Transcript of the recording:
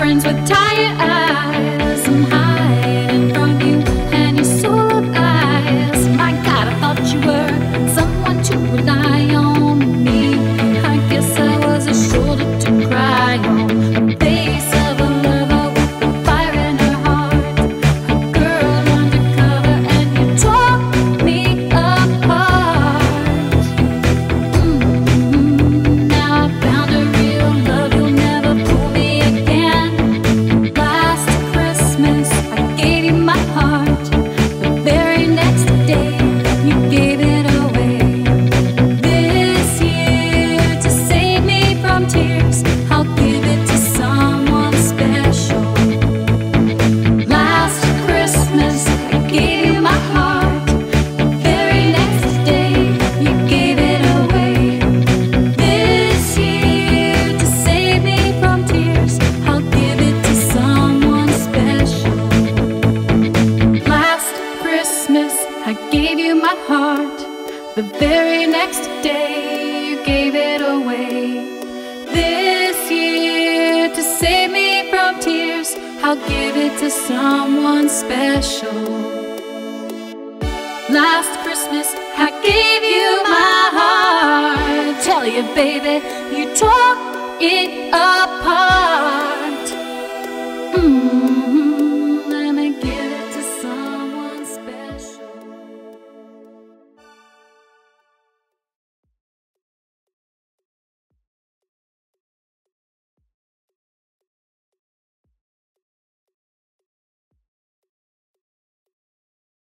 friends with tired eyes. I'm hiding from you and your soul eyes. My God, I thought you were someone to rely on me. I guess I was a shoulder to cry on, a face of a lover with a fire in her heart, a girl undercover, and you tore me apart. Now I found a real love, you'll never fool me again. Last Christmas I gave you my heart, the very next day you gave it away. This year, to save me from tears, I'll give it to someone special. Last Christmas I gave you my heart, the very next day you gave it away. This year, to save me from tears, I'll give it to someone special. Last Christmas I gave you my heart, the very next day you gave it away. This year, to save me from tears, I'll give it to someone special. Last Christmas I gave you my heart. Tell you, baby, you tore it up.